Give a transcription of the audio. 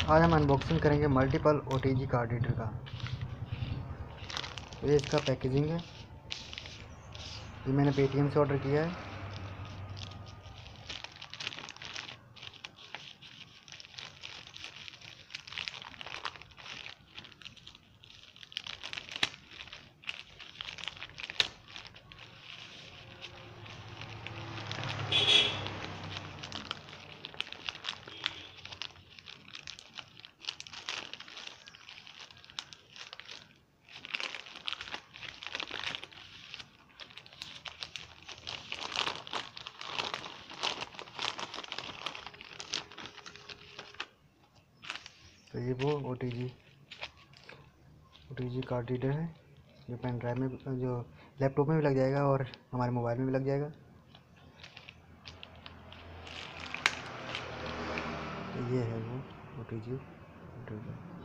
आज हम अनबॉक्सिंग करेंगे मल्टीपल OTG कार्ड रीडर का। ये इसका पैकेजिंग है। ये मैंने पेटीएम से ऑर्डर किया है। तो ये वो OTG कार्ड रीडर है जो पेन ड्राइव में, जो लैपटॉप में भी लग जाएगा और हमारे मोबाइल में भी लग जाएगा। तो ये है वो OTG रीडर।